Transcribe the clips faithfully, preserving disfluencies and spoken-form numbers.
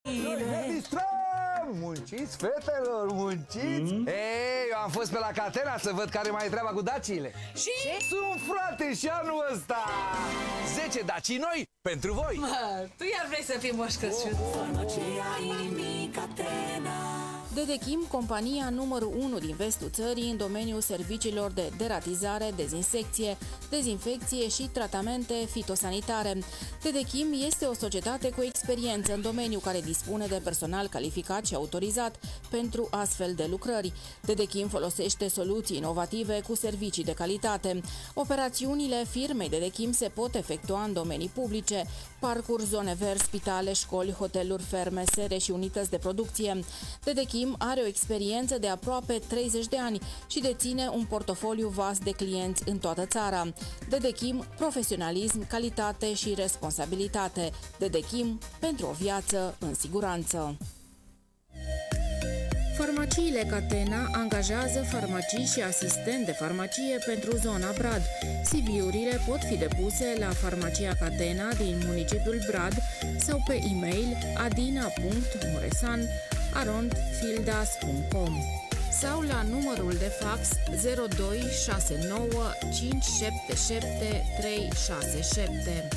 Munciți, fetelor, munciți! Mm? Ei, eu am fost pe la Catena să văd care mai e treaba cu daciile. Și? Sunt, frate, și anul ăsta zece dacii noi pentru voi. Mă, tu iar vrei să fii Moș Crăciun. Farmacia inimii Catena. Dedechim, compania numărul unu din vestul țării în domeniul serviciilor de deratizare, dezinsecție, dezinfecție și tratamente fitosanitare. Dedechim este o societate cu experiență în domeniu care dispune de personal calificat și autorizat pentru astfel de lucrări. Dedechim folosește soluții inovative cu servicii de calitate. Operațiunile firmei Dedechim se pot efectua în domenii publice, parcuri, zone verzi, spitale, școli, hoteluri, ferme, sere și unități de producție. Dedechim are o experiență de aproape treizeci de ani și deține un portofoliu vast de clienți în toată țara. Dedechim, profesionalism, calitate și responsabilitate. Dedechim, pentru o viață în siguranță. Farmaciile Catena angajează farmacii și asistent de farmacie pentru zona Brad. C V-urile pot fi depuse la Farmacia Catena din municipiul Brad sau pe e-mail adina punct muresan arond fildas punct com sau la numărul de fax zero doi șase nouă cinci șapte șapte trei șase șapte.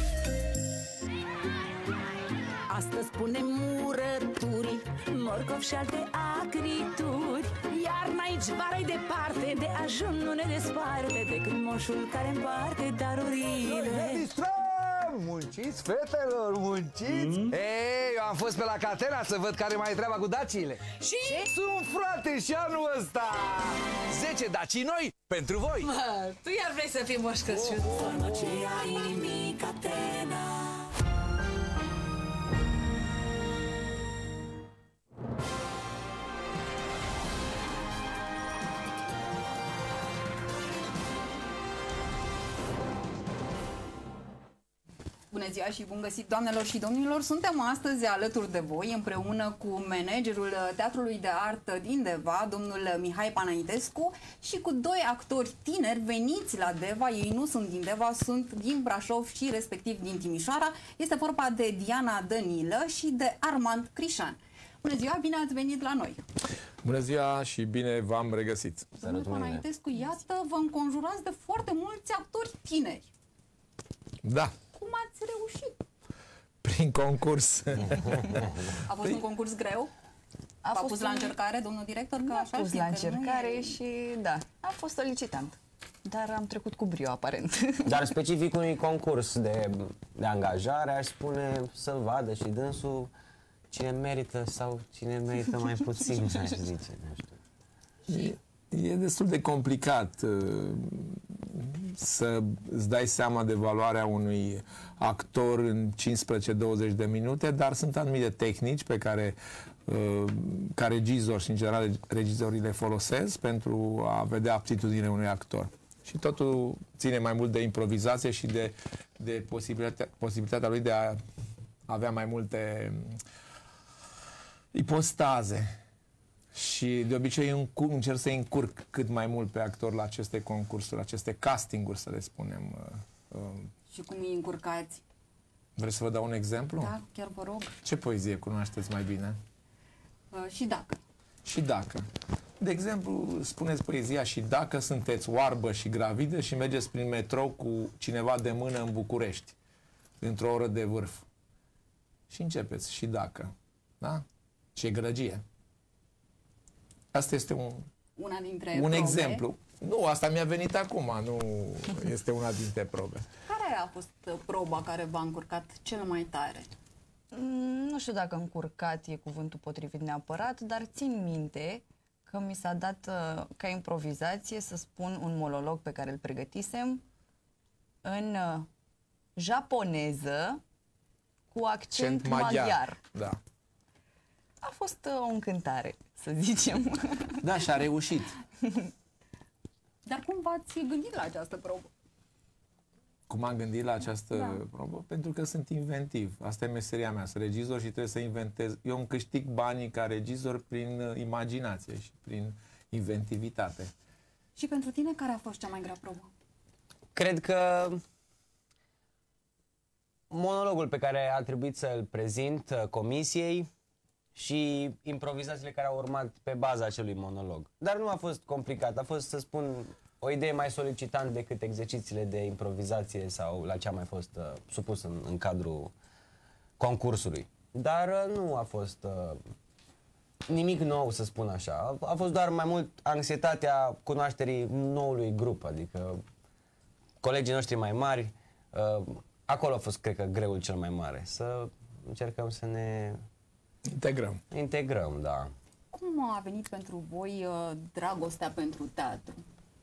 Astăzi punem murături, morcov și alte acrituri. Iarna aici, vara-i departe, de ajun nu ne desparte decât moșul care împarte darurile. Munciți, fetelor, munciți! Mm? Ei, eu am fost pe la Catena să văd care mai e treaba cu daciile. Și? Sunt, frate, și anul ăsta zece dacii noi pentru voi. Mă, tu iar vrei să fii Moș Crăciun. Farmacia inimii Catena. Bună ziua și bun găsit, doamnelor și domnilor! Suntem astăzi alături de voi împreună cu managerul Teatrului de Artă din Deva, domnul Mihai Panaitescu, și cu doi actori tineri veniți la Deva. Ei nu sunt din Deva, sunt din Brașov și respectiv din Timișoara. Este vorba de Diana Dănilă și de Armand Crișan. Bună ziua, bine ați venit la noi! Bună ziua și bine v-am regăsit! Domnul Panaitescu, iată, vă înconjurați de foarte mulți actori tineri. Da. Cum ați reușit? Prin concurs. A fost un concurs greu? A fost pus la încercare, domnul director? Că a așa pus la încercare și da, a fost solicitant. Dar am trecut cu brio, aparent. Dar specific unui concurs de, de angajare, aș spune să-l vadă și dânsul cine merită sau cine merită mai puțin, aș zice. Nu știu. E, e destul de complicat să îți dai seama de valoarea unui actor în cincisprezece douăzeci de minute, dar sunt anumite tehnici pe care ca regizor și în general regizorii le folosesc pentru a vedea aptitudinile unui actor. Și totul ține mai mult de improvizație și de, de posibilitatea, posibilitatea lui de a avea mai multe ipostaze. Și de obicei încerc să încurc cât mai mult pe actor la aceste concursuri, aceste castinguri, să le spunem. Și cum îi încurcați? Vreți să vă dau un exemplu? Da, chiar vă rog. Ce poezie cunoașteți mai bine? Uh, și dacă. Și dacă. De exemplu, spuneți poezia și dacă sunteți oarbă și gravidă și mergeți prin metrou cu cineva de mână în București, într-o oră de vârf. Și începeți și dacă. Da? Ce grăgie. Asta este un, una dintre un probe. exemplu. Nu, asta mi-a venit acum, nu este una dintre probe. Care a fost proba care v-a încurcat cel mai tare? Nu știu dacă încurcat e cuvântul potrivit neapărat, dar țin minte că mi s-a dat uh, ca improvizație să spun un monolog pe care îl pregătisem în uh, japoneză cu accent maghiar. maghiar. Da. A fost uh, o încântare, să zicem. Da, și a reușit. Dar cum v-ați gândit la această probă? Cum am gândit la această da. probă? Pentru că sunt inventiv. Asta e meseria mea, sunt regizor și trebuie să inventez. Eu îmi câștig banii ca regizor prin imaginație și prin inventivitate. Și pentru tine, care a fost cea mai grea probă? Cred că monologul pe care a trebuit să-l prezint comisiei și improvizațiile care au urmat pe baza acelui monolog. Dar nu a fost complicat, a fost, să spun, o idee mai solicitantă decât exercițiile de improvizație sau la ce a mai fost uh, supus în, în cadrul concursului. Dar uh, nu a fost uh, nimic nou, să spun așa. A fost doar mai mult anxietatea cunoașterii noului grup, adică colegii noștri mai mari. Uh, acolo a fost, cred că, greul cel mai mare. Să încercăm să ne integrăm. Integrăm, da. Cum a venit pentru voi uh, dragostea pentru teatru?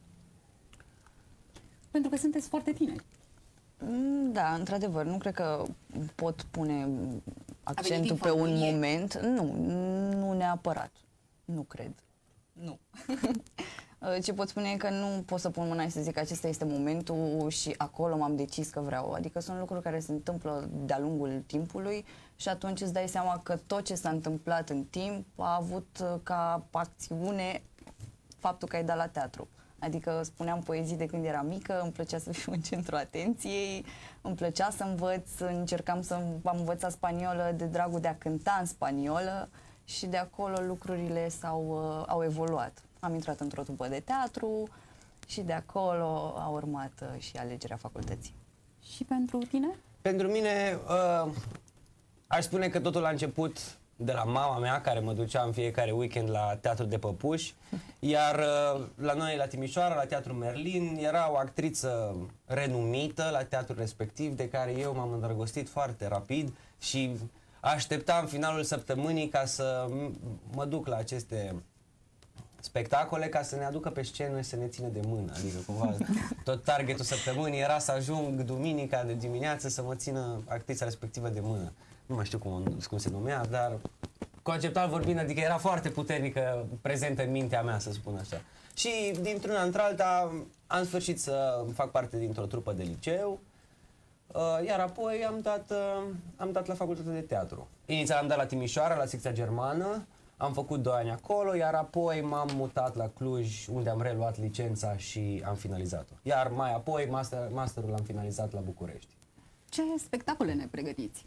Pentru că sunteți foarte tineri. Da, într-adevăr, nu cred că pot pune accentul pe un familie? moment. Nu, nu neapărat. Nu cred. Nu. Ce pot spune e că nu pot să pun mâna și să zic că acesta este momentul și acolo m-am decis că vreau. Adică sunt lucruri care se întâmplă de-a lungul timpului și atunci îți dai seama că tot ce s-a întâmplat în timp a avut ca acțiune faptul că ai dat la teatru. Adică spuneam poezii de când eram mică, îmi plăcea să fiu în centrul atenției, îmi plăcea să învăț, încercam să am învățat spaniolă de dragul de a cânta în spaniolă și de acolo lucrurile s-au uh, au evoluat. Am intrat într-o trupă de teatru și de acolo a urmat uh, și alegerea facultății. Și pentru tine? Pentru mine, uh, aș spune că totul a început de la mama mea, care mă ducea în fiecare weekend la Teatru de Păpuși, iar uh, la noi, la Timișoara, la Teatru Merlin, era o actriță renumită la teatrul respectiv, de care eu m-am îndrăgostit foarte rapid și așteptam finalul săptămânii ca să mă duc la aceste spectacole, ca să ne aducă pe scenă și să ne țină de mână. Adică cumva tot targetul săptămânii era să ajung duminica de dimineață să mă țină actrița respectivă de mână. Nu mai știu cum, cum se numea, dar conceptual vorbind, adică era foarte puternică prezentă în mintea mea, să spun așa. Și dintr-una într-alta am sfârșit să fac parte dintr-o trupă de liceu, iar apoi am dat, am dat la facultatea de teatru. Inițial am dat la Timișoara, la secția germană, am făcut doi ani acolo, iar apoi m-am mutat la Cluj, unde am reluat licența și am finalizat-o. Iar mai apoi master, masterul l-am finalizat la București. Ce spectacole ne pregătiți?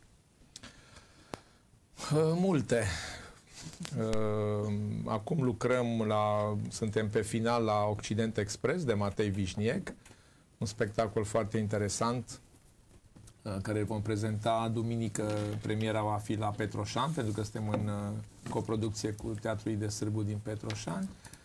Multe. Acum lucrăm la, suntem pe final la Occident Express de Matei Vișniec, un spectacol foarte interesant care îl vom prezenta duminică. Premiera va fi la Petroșani, pentru că suntem în coproducție cu Teatrul de Sârbu din Petroșani.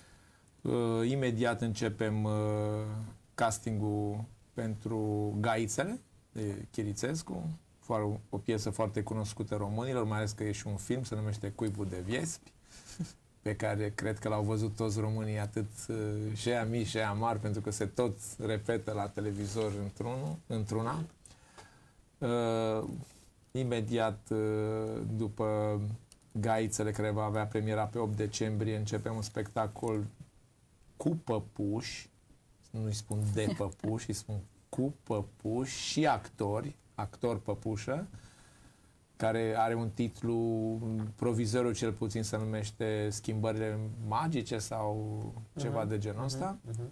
Imediat începem castingul pentru Gaițele de Chirițescu, o piesă foarte cunoscută românilor, mai ales că e și un film, se numește Cuibul de Viespi, pe care cred că l-au văzut toți românii, atât și aia mici și aia mari, pentru că se tot repetă la televizor într-unul, într-una. Uh, imediat uh, după Gaițele, care va avea premiera pe opt decembrie, începem un spectacol cu păpuși, nu-i spun de păpuși, îi spun cu păpuși și actori, actor păpușă, care are un titlu, provizorul cel puțin se numește Schimbările magice sau ceva uh-huh. de genul ăsta. Uh-huh.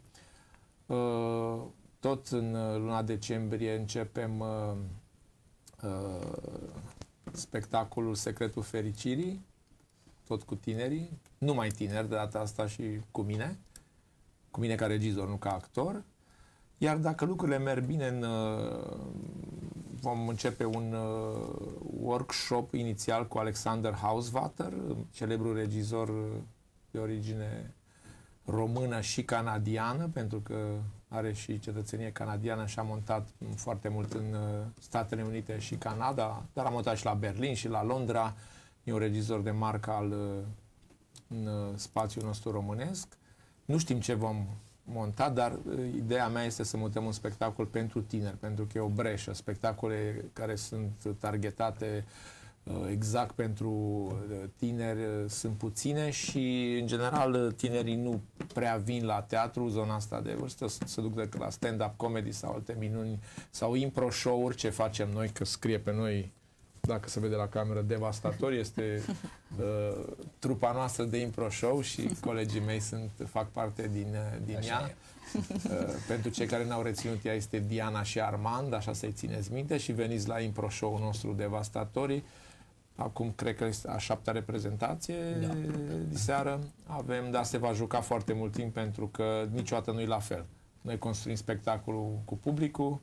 Uh, tot în luna decembrie începem uh, uh, spectacolul Secretul Fericirii, tot cu tinerii, nu mai tineri de data asta și cu mine, cu mine ca regizor, nu ca actor. Iar dacă lucrurile merg bine, în, uh, vom începe un uh, workshop inițial cu Alexander Hausvater, celebrul regizor de origine română și canadiană, pentru că are și cetățenie canadiană și a montat foarte mult în uh, Statele Unite și Canada, dar a montat și la Berlin și la Londra. E un regizor de marcă al, uh, în uh, spațiul nostru românesc. Nu știm ce vom monta, dar uh, ideea mea este să montăm un spectacol pentru tineri, pentru că e o breșă. Spectacole care sunt targetate uh, exact pentru uh, tineri uh, sunt puține și, în general, tinerii nu prea vin la teatru, zona asta de vârstă, se duc decât la stand-up comedy sau alte minuni, sau impro show-uri, ce facem noi, că scrie pe noi, dacă se vede la cameră, Devastator, este uh, trupa noastră de impro show și colegii mei sunt, fac parte din, din ea. Uh, pentru cei care n-au reținut, ea este Diana și Armand, așa să-i țineți minte, și veniți la impro show-ul nostru Devastatorii. Acum cred că este a șaptea reprezentație Da. de seară. Avem, dar se va juca foarte mult timp pentru că niciodată nu e la fel. Noi construim spectacolul cu publicul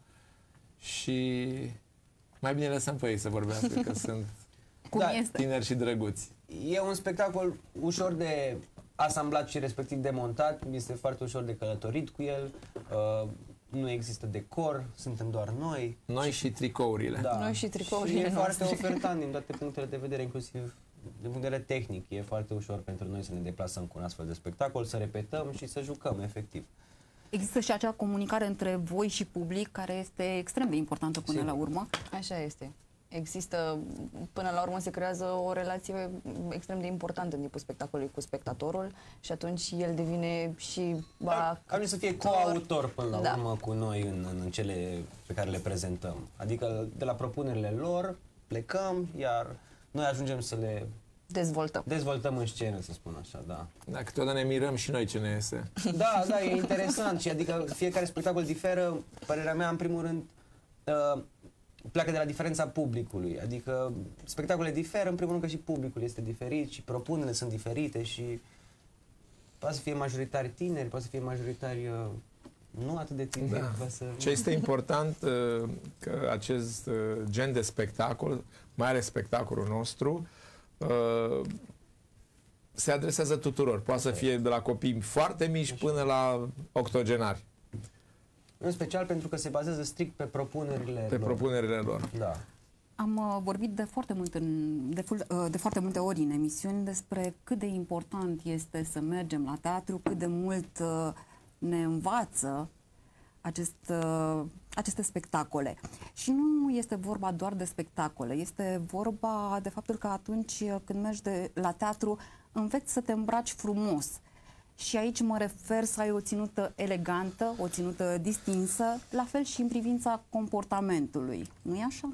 și mai bine lăsăm pe ei să vorbească, că sunt Cum Da, este? tineri și drăguți. E un spectacol ușor de asamblat și respectiv de montat, este foarte ușor de călătorit cu el, uh, nu există decor, suntem doar noi. Noi și tricourile. Da. Noi și tricourile și e noastre. foarte ofertant din toate punctele de vedere, inclusiv din punct de vedere tehnic. E foarte ușor pentru noi să ne deplasăm cu un astfel de spectacol, să repetăm și să jucăm, efectiv. Există și acea comunicare între voi și public, care este extrem de importantă până Sigur. la urmă. Așa este. Există, până la urmă se creează o relație extrem de importantă în timpul spectacolului cu spectatorul și atunci el devine și Ar actor. să fie coautor până la Da. urmă cu noi în, în, în cele pe care le prezentăm. Adică de la propunerile lor plecăm, iar noi ajungem să le Dezvoltăm. dezvoltăm în scenă, să spun așa, da. Da, câteodată ne mirăm și noi ce ne iese. Da, da, e interesant și adică fiecare spectacol diferă, părerea mea, în primul rând, uh, pleacă de la diferența publicului, adică spectacolele diferă, în primul rând că și publicul este diferit și propunerile sunt diferite și poate să fie majoritari tineri, poate să fie majoritari uh, nu atât de tineri. Da. Poate să... Ce este important uh, că acest uh, gen de spectacol, mai ales spectacolul nostru, uh, se adresează tuturor. Poate să fie de la copii foarte mici până la octogenari, În special pentru că se bazează strict pe propunerile pe lor. propunerile lor. Da. Am uh, vorbit de foarte, mult în, de, ful, uh, de foarte multe ori în emisiuni despre cât de important este să mergem la teatru, cât de mult uh, ne învață acest, uh, aceste spectacole. Și nu este vorba doar de spectacole, este vorba de faptul că atunci când mergi de, la teatru înveți să te îmbraci frumos. Și aici mă refer să ai o ținută elegantă, o ținută distinsă, la fel și în privința comportamentului. Nu-i așa?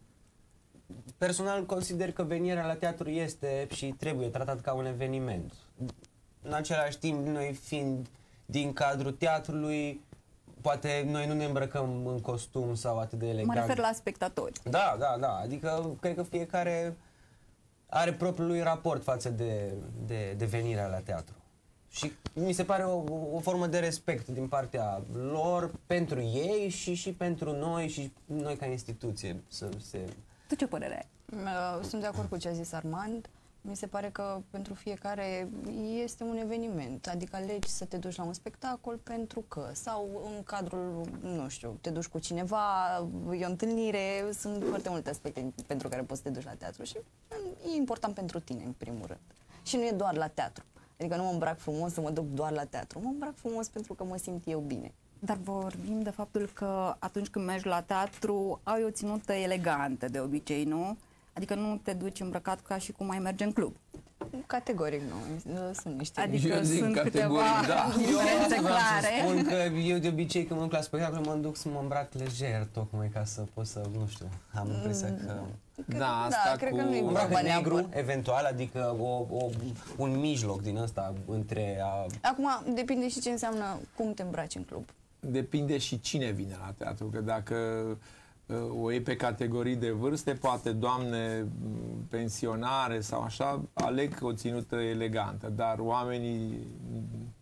Personal consider că venirea la teatru este și trebuie tratat ca un eveniment. În același timp, noi fiind din cadrul teatrului, poate noi nu ne îmbrăcăm în costum sau atât de elegant. Mă refer la spectatori. Da, da, da. Adică cred că fiecare are propriul lui raport față de, de, de venirea la teatru. Și mi se pare o, o formă de respect din partea lor pentru ei și și pentru noi și noi ca instituție să se... Tu ce părere ai? Uh, Sunt de acord cu ce a zis Armand. Mi se pare că pentru fiecare este un eveniment, adică alegi să te duci la un spectacol pentru că, sau în cadrul, nu știu, te duci cu cineva, e o întâlnire, sunt foarte multe aspecte pentru care poți să te duci la teatru și e important pentru tine, în primul rând. Și nu e doar la teatru, adică nu mă îmbrac frumos să mă duc doar la teatru, mă îmbrac frumos pentru că mă simt eu bine. Dar vorbim de faptul că atunci când mergi la teatru ai o ținută elegantă de obicei, nu? Adică nu te duci îmbrăcat ca și cum ai merge în club. Categoric nu, sunt niște... Adică Eu zic sunt categoric, câteva da. diferențe Eu vreau să clare. spun că eu de obicei când mă duc la spectacol mă duc să mă îmbrac lejer, tocmai ca să pot să, nu știu, am impresia că... Cred- Da, asta da, cred cu- că nu e Un vorba îmbrac negru, neapărat. eventual, adică o, o, un mijloc din ăsta între a... Acum, depinde și ce înseamnă cum te îmbraci în club. Depinde și cine vine la teatru, că dacă uh, o iei pe categorii de vârste, poate doamne m, pensionare sau așa, aleg o ținută elegantă, dar oamenii m,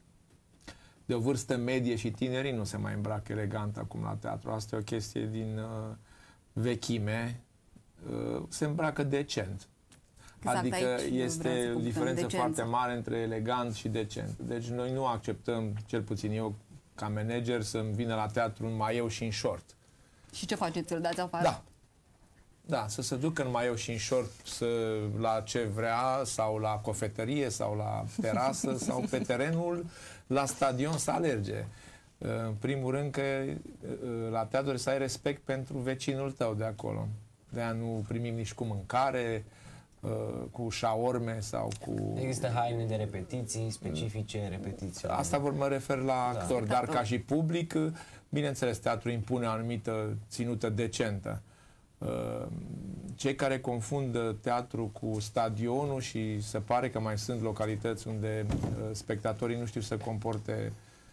de o vârstă medie și tinerii nu se mai îmbracă elegant acum la teatru. Asta e o chestie din uh, vechime. Uh, se îmbracă decent. Exact, Adică aici vreau să este o punctăm diferență decența. foarte mare între elegant și decent. Deci noi nu acceptăm, cel puțin eu, ca manager, să-mi vină la teatru în maieu și în short. Și ce faceți? Îl dați afară? Da. Da, să se ducă în maieu și în short să, la ce vrea, sau la cofetărie, sau la terasă, sau pe terenul, la stadion să alerge. În primul rând că la teatru să ai respect pentru vecinul tău de acolo. De-aia nu primim nici cu mâncare, cu șaorme sau cu... Există haine de repetiții specifice, repetiții. Asta vor mă refer la Da. actor, dar ca și public, bineînțeles, teatru impune o anumită ținută decentă. Cei care confundă teatru cu stadionul și se pare că mai sunt localități unde spectatorii nu știu să comporte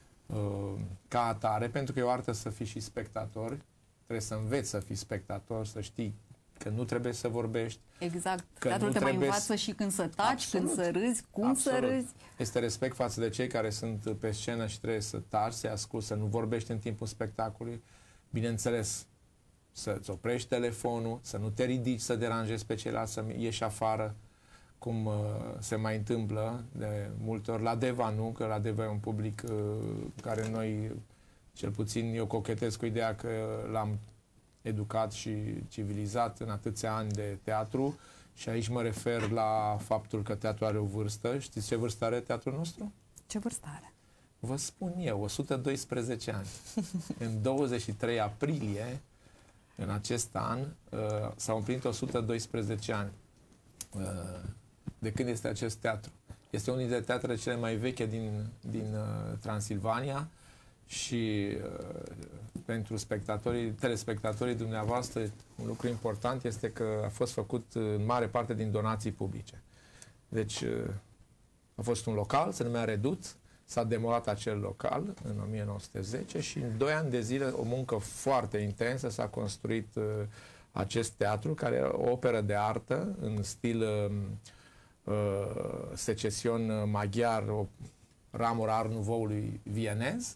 ca atare, pentru că e o artă să fii și spectator, trebuie să înveți să fii spectator, să știi că nu trebuie să vorbești. Exact. Că Teatrul nu te mai trebuie învață și când să taci, Absolut. când să râzi, cum Absolut. să râzi. Este respect față de cei care sunt pe scenă și trebuie să taci, să-i asculți, să nu vorbești în timpul spectacolului. Bineînțeles, să-ți oprești telefonul, să nu te ridici, să deranjezi pe ceilalți, să ieși afară, cum uh, se mai întâmplă de multe ori. La Deva nu, că la Deva e un public uh, care noi, cel puțin eu cochetez cu ideea că l-am educat și civilizat în atâția ani de teatru și aici mă refer la faptul că teatrul are o vârstă. Știți ce vârstă are teatrul nostru? Ce vârstă are? Vă spun eu, o sută doisprezece ani. În douăzeci și trei aprilie, în acest an, uh, s-au împlinit o sută doisprezece ani uh, de când este acest teatru. Este unul dintre teatrele cele mai veche din, din uh, Transilvania și uh, pentru spectatorii, telespectatorii dumneavoastră, un lucru important este că a fost făcut în mare parte din donații publice. Deci uh, a fost un local, se numea Redut, s-a demolat acel local în o mie nouă sute zece și în doi ani de zile, o muncă foarte intensă, s-a construit uh, acest teatru, care e o operă de artă în stil uh, uh, secesion maghiar, o ramură Art Nouveau-ului vienez.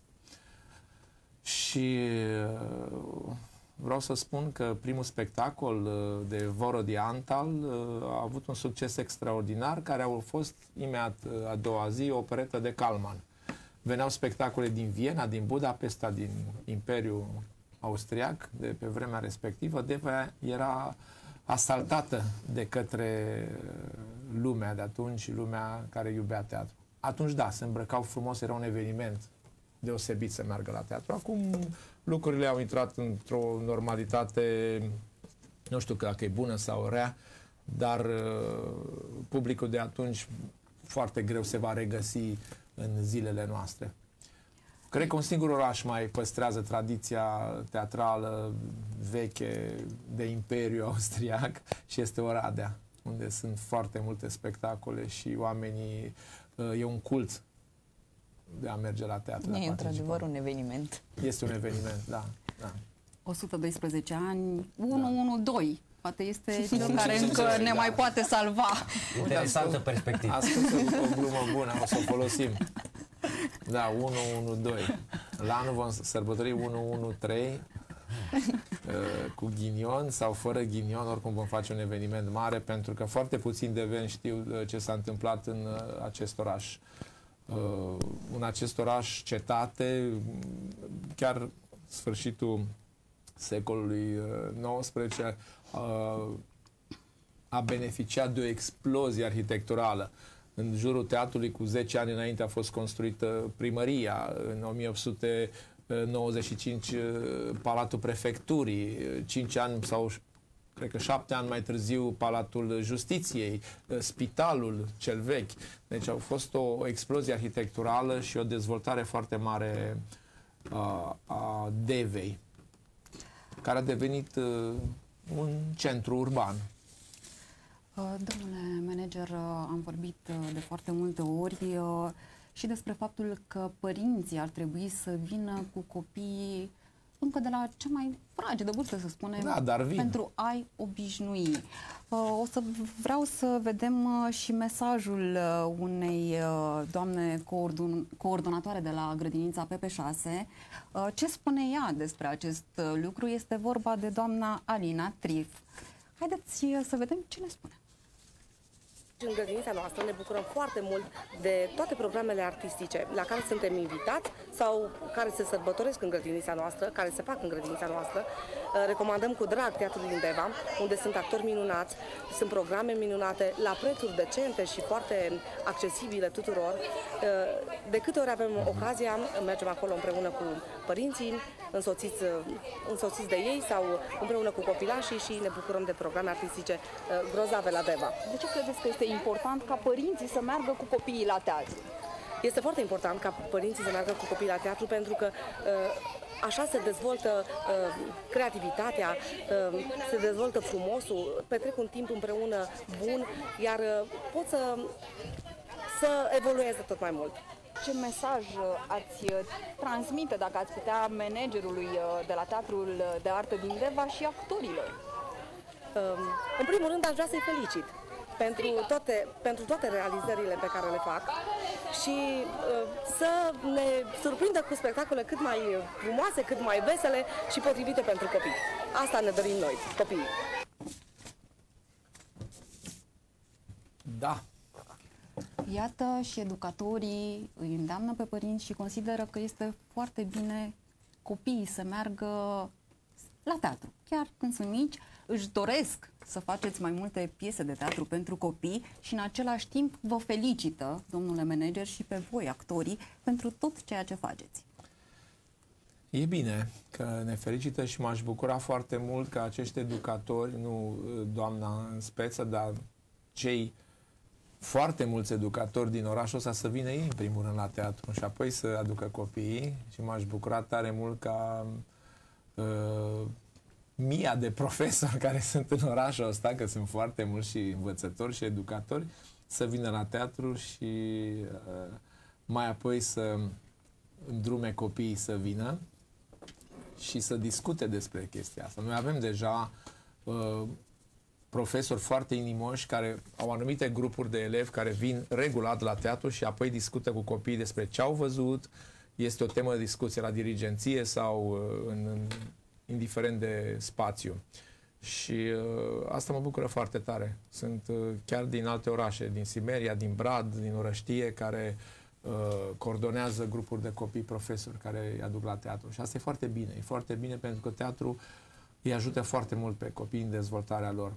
Și uh, vreau să spun că primul spectacol uh, de Vorodi Antal uh, a avut un succes extraordinar, care a fost imediat uh, a doua zi o operetă de Kalman. Veneau spectacole din Viena, din Budapesta, din Imperiul Austriac de pe vremea respectivă. Deva era asaltată de către lumea de atunci și lumea care iubea teatru. Atunci, da, se îmbrăcau frumos, era un eveniment deosebit să meargă la teatru. Acum lucrurile au intrat într-o normalitate, nu știu dacă e bună sau rea, dar uh, publicul de atunci foarte greu se va regăsi în zilele noastre. Cred că un singur oraș mai păstrează tradiția teatrală veche de Imperiu Austriac și este Oradea, unde sunt foarte multe spectacole și oamenii, uh, e un cult de a merge la teatru. E într-adevăr un eveniment. Este un eveniment, da. da. o sută doisprezece ani, unu unu doi. Poate este cel care încă ne mai poate salva. Interesantă perspectivă. Ascultă o glumă bună, o să o folosim. Da, unu unu doi. La anul vom sărbători unu unu trei cu ghinion sau fără ghinion, oricum vom face un eveniment mare, pentru că foarte puțini deveni știu ce s-a întâmplat în acest oraș. În acest oraș, cetate, chiar sfârșitul secolului nouăsprezece a beneficiat de o explozie arhitecturală. În jurul teatrului, cu zece ani înainte, a fost construită primăria. În o mie opt sute nouăzeci și cinci, Palatul Prefecturii. cinci ani sau, cred că șapte ani mai târziu, Palatul Justiției, Spitalul cel vechi. Deci a fost o explozie arhitecturală și o dezvoltare foarte mare a, a Devei, care a devenit uh, un centru urban. Domnule manager, am vorbit de foarte multe ori și despre faptul că părinții ar trebui să vină cu copiii încă de la cea mai fragedă vârstă, să spunem, da, dar vin. pentru a-i obișnui. O să vreau să vedem și mesajul unei doamne coordon coordonatoare de la grădinița P P șase. Ce spune ea despre acest lucru? Este vorba de doamna Alina Trif. Haideți să vedem ce ne spune. În grădinița noastră ne bucurăm foarte mult de toate programele artistice la care suntem invitați sau care se sărbătoresc în grădinița noastră, care se fac în grădinița noastră. Recomandăm cu drag Teatrul din Deva, unde sunt actori minunați, sunt programe minunate, la prețuri decente și foarte accesibile tuturor. De câte ori avem ocazia, mergem acolo împreună cu părinții, însoțiți, însoțiți de ei sau împreună cu copilașii și ne bucurăm de programe artistice grozave la Deva. De ce credeți că este important ca părinții să meargă cu copiii la teatru? Este foarte important ca părinții să meargă cu copiii la teatru, pentru că așa se dezvoltă creativitatea, se dezvoltă frumosul, petrec un timp împreună bun, iar pot să, să evolueze tot mai mult. Ce mesaj ați transmite, dacă ați putea, managerului de la Teatrul de Artă din Deva și actorilor? În primul rând, aș vrea să-i felicit pentru toate, pentru toate realizările pe care le fac și să ne surprindă cu spectacole cât mai frumoase, cât mai vesele și potrivite pentru copii. Asta ne dorim noi, copiii. Da. Iată, și educatorii îi îndeamnă pe părinți și consideră că este foarte bine copiii să meargă la teatru. Chiar când sunt mici, își doresc să faceți mai multe piese de teatru pentru copii și în același timp vă felicită, domnule manager, și pe voi, actorii, pentru tot ceea ce faceți. E bine că ne felicită și m-aș bucura foarte mult că acești educatori, nu doamna în speță, dar cei foarte mulți educatori din orașul ăsta să vină ei în primul rând la teatru și apoi să aducă copiii și m-aș bucura tare mult ca uh, mia de profesori care sunt în orașul ăsta, că sunt foarte mulți și învățători și educatori, să vină la teatru și uh, mai apoi să îndrume copiii să vină și să discute despre chestia asta. Noi avem deja uh, profesori foarte inimoși care au anumite grupuri de elevi care vin regulat la teatru și apoi discută cu copiii despre ce au văzut. Este o temă de discuție la dirigenție sau uh, în, în, indiferent de spațiu. Și uh, asta mă bucură foarte tare. Sunt uh, chiar din alte orașe, din Simeria, din Brad, din Orăștie, care uh, coordonează grupuri de copii profesori care îi aduc la teatru. Și asta e foarte bine. E foarte bine pentru că teatru îi ajută foarte mult pe copii în dezvoltarea lor.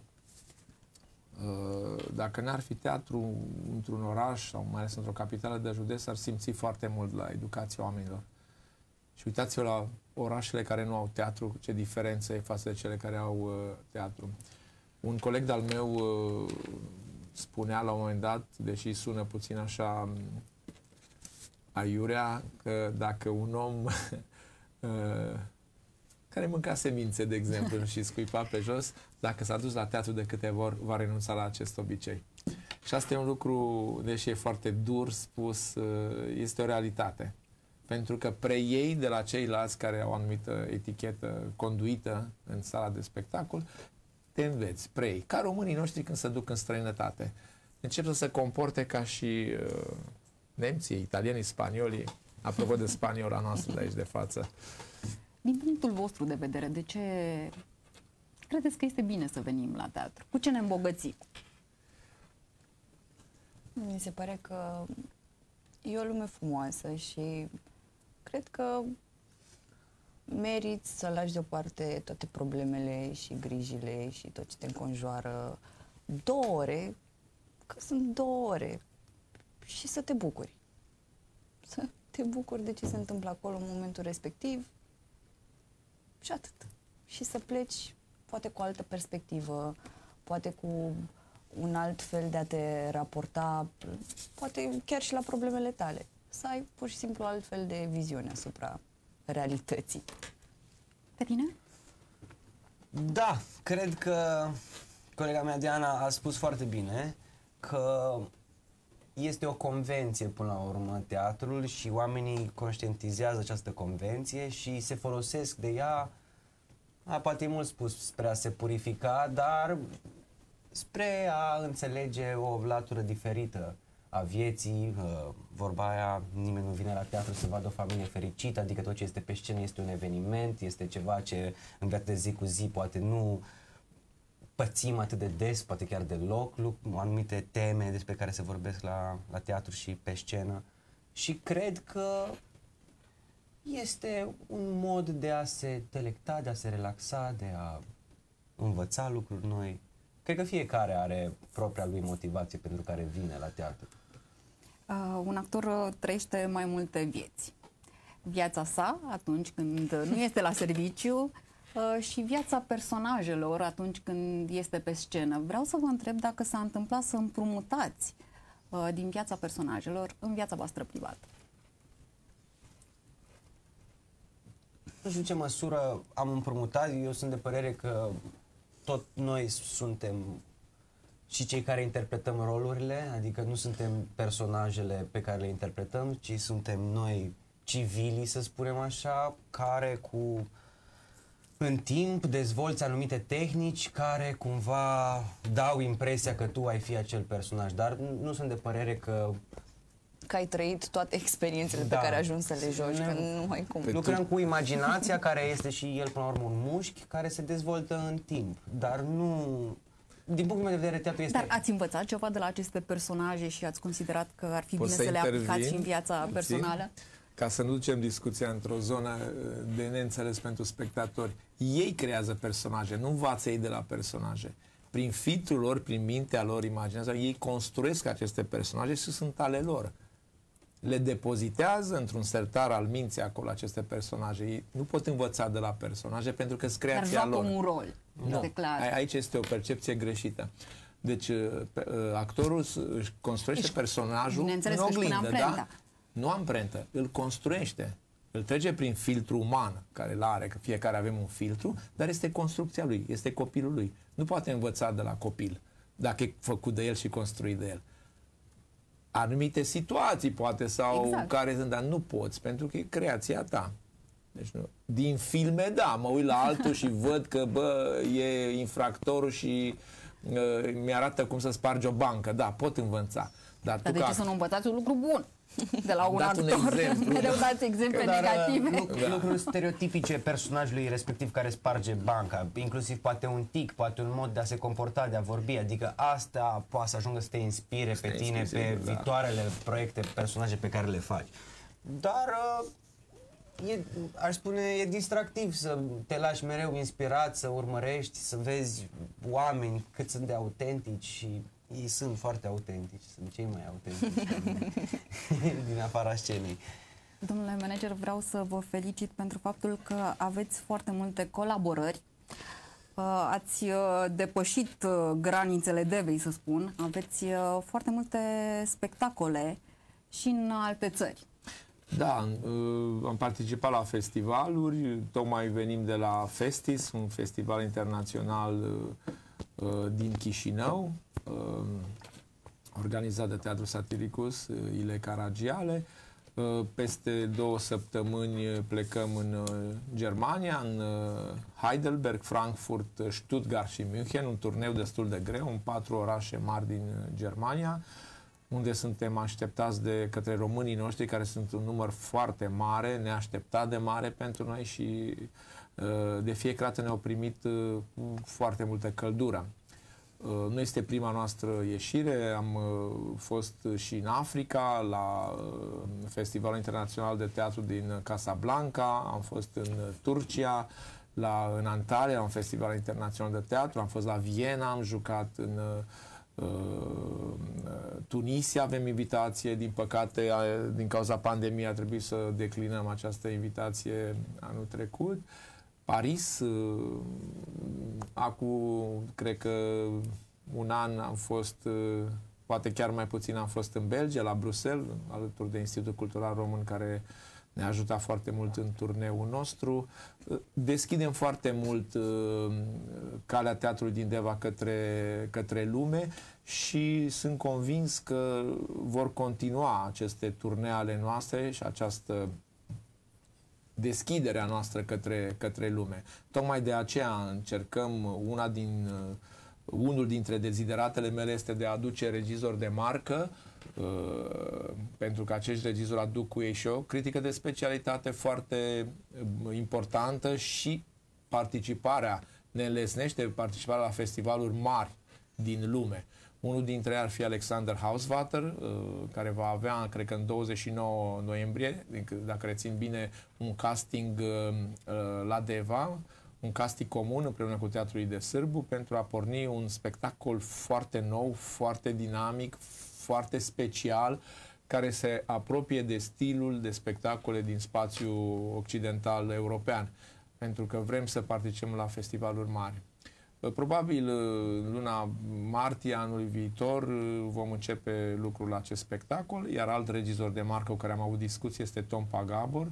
Dacă n-ar fi teatru într-un oraș sau mai ales într-o capitală de județ, ar simți foarte mult la educația oamenilor. Și uitați-vă la orașele care nu au teatru, ce diferență e față de cele care au uh, teatru. Un coleg de-al meu uh, spunea la un moment dat, deși sună puțin așa aiurea, că dacă un om uh, care mânca semințe, de exemplu, și scuipa pe jos, dacă s-a dus la teatru de câteva ori, va renunța la acest obicei. Și asta e un lucru, deși e foarte dur spus, este o realitate. Pentru că preiei de la ceilalți care au o anumită etichetă conduită în sala de spectacol, te înveți, preiei. Ca românii noștri când se duc în străinătate. Încep să se comporte ca și uh, nemții, italienii, spaniolii, apropo de spaniola noastră de aici de față. Din punctul vostru de vedere, de ce credeți că este bine să venim la teatru? Cu ce ne îmbogățim? Mi se pare că e o lume frumoasă și cred că meriți să lași deoparte toate problemele și grijile și tot ce te înconjoară două ore, că sunt două ore, și să te bucuri. Să te bucuri de ce se întâmplă acolo în momentul respectiv și atât. Și să pleci poate cu o altă perspectivă, poate cu un alt fel de a te raporta, poate chiar și la problemele tale. Să ai pur și simplu alt fel de viziune asupra realității. Pe tine? Da, cred că colega mea Diana a spus foarte bine că este o convenție până la urmă teatrul și oamenii conștientizează această convenție și se folosesc de ea, a, poate e mult spus, spre a se purifica, dar spre a înțelege o latură diferită a vieții. Vorba aia, nimeni nu vine la teatru să vadă o familie fericită, adică tot ce este pe scenă este un eveniment, este ceva ce în viața de zi cu zi poate nu pățim atât de des, poate chiar deloc, anumite teme despre care se vorbesc la, la teatru și pe scenă. Și cred că este un mod de a se delecta, de a se relaxa, de a învăța lucruri noi. Cred că fiecare are propria lui motivație pentru care vine la teatru. Uh, un actor uh, trăiește mai multe vieți. Viața sa atunci când nu este la serviciu uh, și viața personajelor atunci când este pe scenă. Vreau să vă întreb dacă s-a întâmplat să împrumutați uh, din viața personajelor în viața voastră privată. Nu știu ce măsură am împrumutat, eu sunt de părere că tot noi suntem și cei care interpretăm rolurile, adică nu suntem personajele pe care le interpretăm, ci suntem noi civilii, să spunem așa, care cu în timp dezvolți anumite tehnici care cumva dau impresia că tu ai fi acel personaj, dar nu sunt de părere că că ai trăit toate experiențele Da. pe care ajungi să le joci, că nu ai cum. lucrăm cu imaginația, care este și el până la urmă un mușchi care se dezvoltă în timp, dar nu... Din punctul meu de vedere, teatru este... Dar ați învățat ceva de la aceste personaje și ați considerat că ar fi Pot bine să să le intervin aplicați și în viața puțin? personală? Ca să nu ducem discuția într-o zonă de neînțeles pentru spectatori. Ei creează personaje, nu învață ei de la personaje. Prin filtrul lor, prin mintea lor, imaginează, ei construiesc aceste personaje și sunt ale lor. Le depozitează într-un sertar al minții acolo aceste personaje. Ei nu pot învăța de la personaje pentru că sunt Dar creația joacă lor. un rol, Nu. este clar. A- Aici este o percepție greșită. Deci pe- actorul s- își construiește Își- personajul bineînțeles în că își pune oglindă, amprenta. da? Nu amprentă, îl construiește. Îl trece prin filtru uman, care îl are, că fiecare avem un filtru, dar este construcția lui, este copilul lui. Nu poate învăța de la copil, dacă e făcut de el și construit de el. Anumite situații, poate, sau Exact. care sunt, dar nu poți, pentru că e creația ta. Deci nu. Din filme, da, mă uit la altul și văd că, bă, e infractorul și uh, mi-arată cum să spargi o bancă. Da, pot învăța. Dar, Dar tu de ca ce să nu învățați un lucru bun de la un Dat un actor? exemplu. Mereu dați exemple Dar, negative. uh, lu- lucruri stereotipice personajului respectiv care sparge banca, inclusiv poate un tic, poate un mod de a se comporta, de a vorbi, adică asta poate să ajungă să te inspire pe te tine, inspire, pe sigur, da. viitoarele proiecte, personaje pe care le faci. Dar uh, e, aș spune, e distractiv să te lași mereu inspirat, să urmărești, să vezi oameni cât sunt de autentici și ei sunt foarte autentici, sunt cei mai autentici din afara scenei. Domnule manager, vreau să vă felicit pentru faptul că aveți foarte multe colaborări. Uh, Ați uh, depășit uh, granițele Devei, să spun. Aveți uh, foarte multe spectacole și în alte țări. Da, uh, am participat la festivaluri, tocmai venim de la Festis, un festival internațional uh, uh, din Chișinău, uh, organizat de Teatrul Satiricus uh, Ile Caragiale. Uh, peste două săptămâni plecăm în uh, Germania, în uh, Heidelberg, Frankfurt, uh, Stuttgart și München, un turneu destul de greu, în patru orașe mari din uh, Germania, unde suntem așteptați de către românii noștri, care sunt un număr foarte mare, neașteptat de mare pentru noi și uh, de fiecare dată ne-au primit uh, cu foarte multă căldură. Uh, Nu este prima noastră ieșire, am uh, fost și în Africa, la uh, Festivalul Internațional de Teatru din Casablanca, am fost în Turcia, la, în Antalya, la un festival internațional de teatru, am fost la Viena, am jucat în uh, Tunisia, avem invitație, din păcate, a, din cauza pandemiei a trebuit să declinăm această invitație anul trecut. Paris, uh, acum, cred că un an am fost, uh, poate chiar mai puțin, am fost în Belgia, la Bruxelles, alături de Institutul Cultural Român, care ne-a ajutat foarte mult în turneul nostru. Uh, Deschidem foarte mult uh, calea teatrului din Deva către, către lume și sunt convins că vor continua aceste turnee ale noastre și această deschiderea noastră către, către lume. Tocmai de aceea încercăm, una din, unul dintre dezideratele mele este de a aduce regizori de marcă, uh, pentru că acești regizori aduc cu ei și o critică de specialitate foarte importantă și participarea, ne înlesnește participarea la festivaluri mari din lume. Unul dintre ei ar fi Alexander Hausvater, care va avea, cred că în douăzeci și nouă noiembrie, dacă rețin bine, un casting la Deva, un casting comun împreună cu Teatrul de Sârbu pentru a porni un spectacol foarte nou, foarte dinamic, foarte special, care se apropie de stilul de spectacole din spațiul occidental european, pentru că vrem să participăm la festivaluri mari. Probabil în luna martie anului viitor vom începe lucrul la acest spectacol, iar alt regizor de marcă cu care am avut discuții este Tom Pagabor,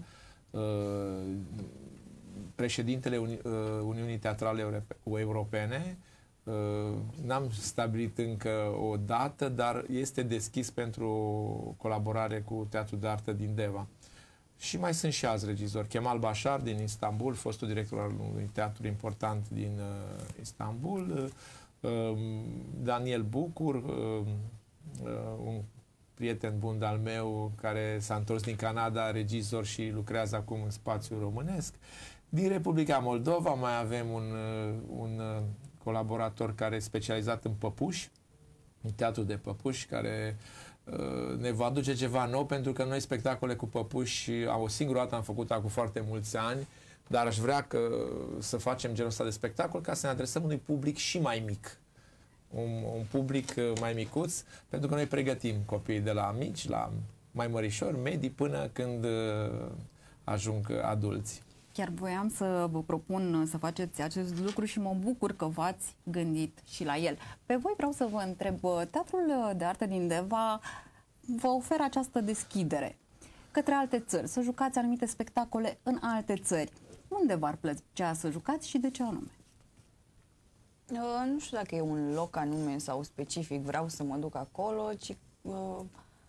președintele Uni Uniunii Teatrale Europene. N-am stabilit încă o dată, dar este deschis pentru colaborare cu Teatrul de Artă din Deva. Și mai sunt și alți regizori. Kemal Bashar din Istanbul, fostul director al unui teatru important din uh, Istanbul, uh, Daniel Bucur, uh, uh, un prieten bun de-al meu care s-a întors din Canada, regizor și lucrează acum în spațiul românesc. Din Republica Moldova mai avem un, un colaborator care e specializat în păpuși, în teatru de păpuși, care uh, ne va aduce ceva nou, pentru că noi spectacole cu păpuși, o singură dată am făcut acum foarte mulți ani, dar aș vrea că, să facem genul ăsta de spectacol ca să ne adresăm unui public și mai mic. Un, un public mai micuț, pentru că noi pregătim copiii de la mici, la mai mărișori, medii, până când uh, ajung adulți. Chiar voiam să vă propun să faceți acest lucru și mă bucur că v-ați gândit și la el. Pe voi vreau să vă întreb, Teatrul de Artă din Deva vă oferă această deschidere către alte țări, să jucați anumite spectacole în alte țări. Unde v-ar plăcea să jucați și de ce anume? Uh, nu știu dacă e un loc anume sau specific, vreau să mă duc acolo, ci uh,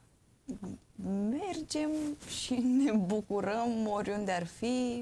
mergem și ne bucurăm oriunde ar fi.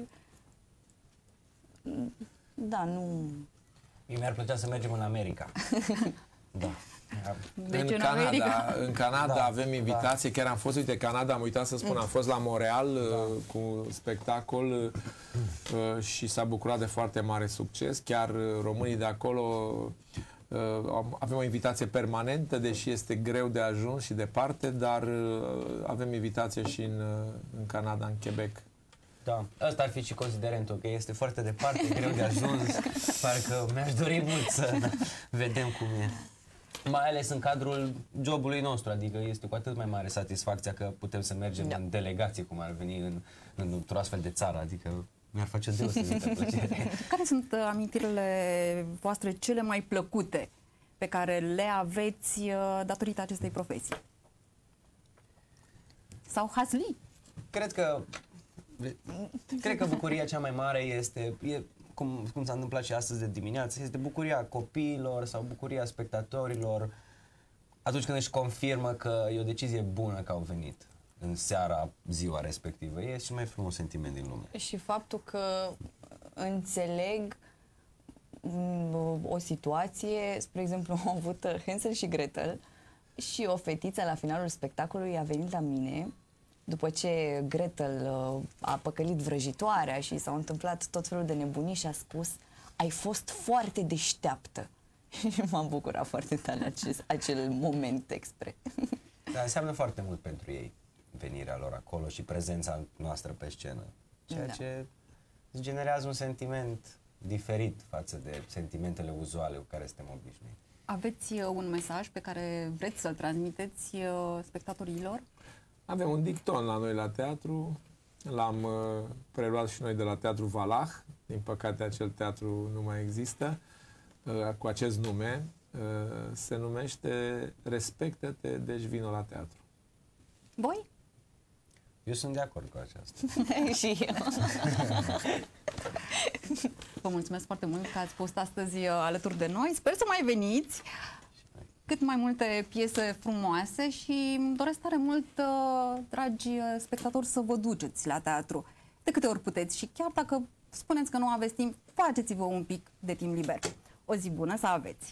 Da, nu... Mie mi-ar plăcea să mergem în America. Da. Deci în, în Canada, America? în Canada Da, avem invitație, da. chiar am fost, uite, Canada, am uitat să spun, am fost la Montreal da. cu spectacol uh, și s-a bucurat de foarte mare succes. Chiar uh, românii de acolo uh, avem o invitație permanentă, deși este greu de ajuns și departe, dar uh, avem invitație și în, uh, în Canada, în Quebec. Da, ăsta ar fi și considerentul, că este foarte departe, greu de ajuns, parcă mi-aș dori mult să vedem cum e. Mai ales în cadrul jobului nostru, adică este cu atât mai mare satisfacția că putem să mergem da. în delegație, cum ar veni în, în, într-o astfel de țară, adică mi-ar face o deosebită plăcere. Care sunt uh, amintirile voastre cele mai plăcute pe care le aveți uh, datorită acestei profesii? Sau hazli? Cred că Cred că bucuria cea mai mare este, e, cum, cum s-a întâmplat și astăzi de dimineață, este bucuria copiilor sau bucuria spectatorilor atunci când își confirmă că e o decizie bună că au venit în seara, ziua respectivă. E cel mai frumos sentiment din lume. Și faptul că înțeleg o situație, spre exemplu, am avut Hansel și Gretel și o fetiță la finalul spectacolului a venit la mine după ce Gretel uh, a păcălit vrăjitoarea și s-au întâmplat tot felul de nebunii și a spus: ai fost foarte deșteaptă. Și m-am bucurat foarte tare acest, acel moment expre. Dar înseamnă foarte mult pentru ei venirea lor acolo și prezența noastră pe scenă, ceea da. ce generează un sentiment diferit față de sentimentele uzuale cu care suntem obișnuiți. Aveți uh, un mesaj pe care vreți să-l transmiteți uh, spectatorilor? Avem un dicton la noi la teatru, l-am uh, preluat și noi de la Teatru Valah, din păcate acel teatru nu mai există, uh, cu acest nume, uh, se numește Respectă-te, deci vino la teatru. Voi? Eu sunt de acord cu aceasta. Și eu. Vă mulțumesc foarte mult că ați fost astăzi uh, alături de noi. Sper să mai veniți. Cât mai multe piese frumoase și îmi doresc tare mult, uh, dragi spectatori, să vă duceți la teatru de câte ori puteți și chiar dacă spuneți că nu aveți timp, faceți-vă un pic de timp liber. O zi bună să aveți!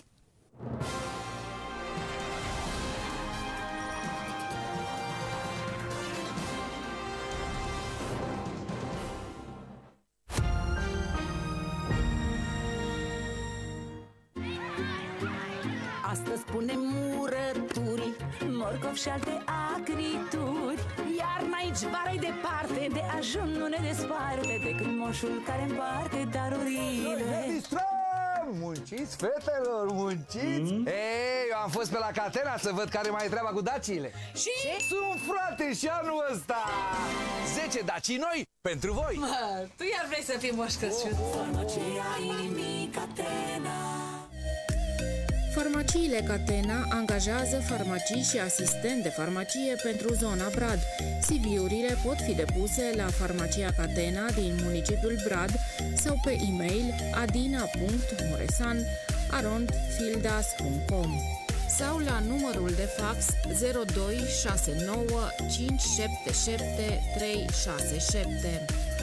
Astăzi punem murături, morcov și alte acrituri. Iarna aici, vara-i departe, de ajun nu ne desparte decât moșul care împarte darurile. Ne distrăm! Munciți, fetelor, munciți! Mm? Ei, eu am fost pe la Catena să văd care mai e treaba cu daciile. Și? Sunt, frate, și anul ăsta! zece dacii noi pentru voi! Mă, tu iar vrei să fii Moș Crăciun? Farmacia inimii Catena. Farmaciile Catena angajează farmacii și asistent de farmacie pentru zona Brad. C V-urile pot fi depuse la Farmacia Catena din municipiul Brad sau pe e-mail adina punct muresan arond fildas punct com. sau la numărul de fax zero doi șase nouă cinci șapte șapte trei șase șapte.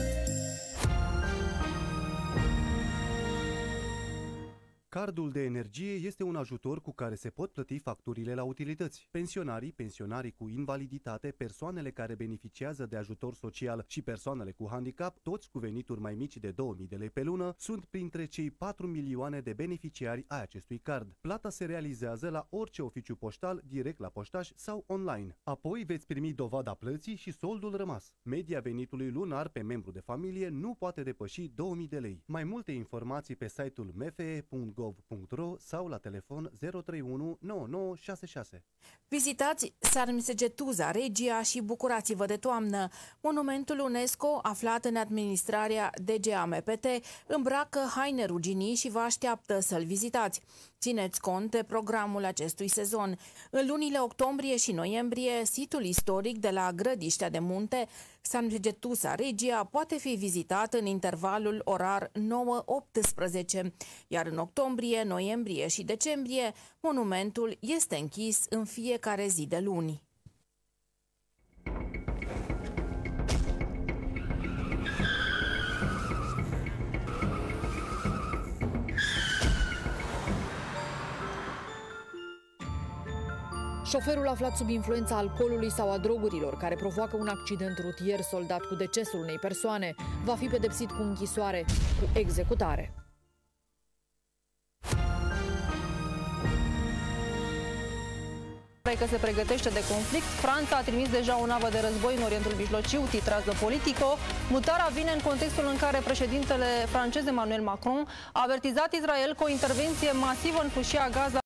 Cardul de energie este un ajutor cu care se pot plăti facturile la utilități. Pensionarii, pensionarii cu invaliditate, persoanele care beneficiază de ajutor social și persoanele cu handicap, toți cu venituri mai mici de două mii de lei pe lună, sunt printre cei patru milioane de beneficiari ai acestui card. Plata se realizează la orice oficiu poștal, direct la poștaș sau online. Apoi veți primi dovada plății și soldul rămas. Media venitului lunar pe membru de familie nu poate depăși două mii de lei. Mai multe informații pe site-ul m f e punct gov punct r o sau la telefon zero trei unu nouă nouă șase șase. Vizitați Sarmisegetuza Regia și bucurați-vă de toamnă. Monumentul UNESCO, aflat în administrarea D G A M P T, îmbracă haine ruginii și vă așteaptă să-l vizitați. Țineți cont de programul acestui sezon. În lunile octombrie și noiembrie, situl istoric de la Grădiștea de Munte, Sarmisegetuza Regia, poate fi vizitat în intervalul orar nouă optsprezece, iar în octombrie, noiembrie și decembrie, monumentul este închis în fiecare zi de luni. Șoferul aflat sub influența alcoolului sau a drogurilor care provoacă un accident rutier soldat cu decesul unei persoane va fi pedepsit cu închisoare, cu executare. Că se pregătește de conflict, Franța a trimis deja o navă de război în Orientul Mijlociu, titrează Politico. Mutarea vine în contextul în care președintele francez Emmanuel Macron a avertizat Israel că o intervenție masivă în fâșia Gaza